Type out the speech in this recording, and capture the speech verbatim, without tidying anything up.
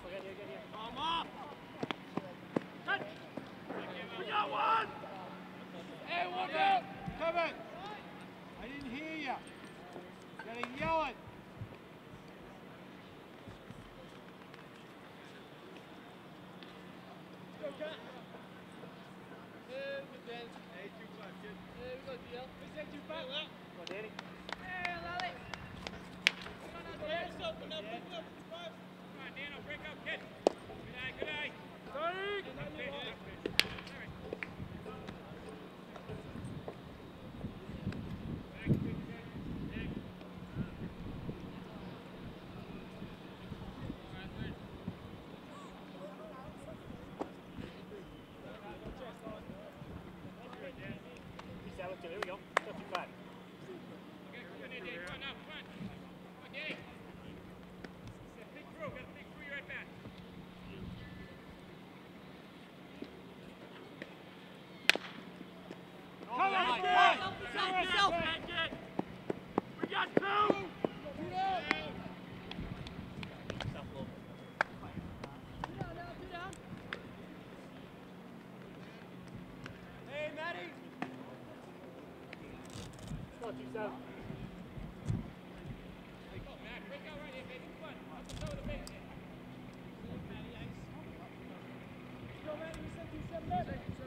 Come on. Cut. We got one. Hey, one out. Come in. I didn't hear you. You gotta yell it. Go, cut. Hey, good dance. Hey, two five, kid. Hey, we got deal. We said two five. Go on, Danny. Hey, Lally. Hands open up, open up, two five. Come on, Dano, break up, kid. Good eye, good eye. Sorry. Here we go. Go two five. Okay, come on, Danny. Come on now, come on. Come on, Danny. Big throw. Got a big throw. You're right back. Come on, yourself, yourself. We got two. Two down. Two down, now, two down. Hey, Maddie. Go, two seven. Hey, go, Matt. Break out right here, baby. Come on. Up the toe of the base. Go, Maddie. Ice. Go, Maddie. We said two seven.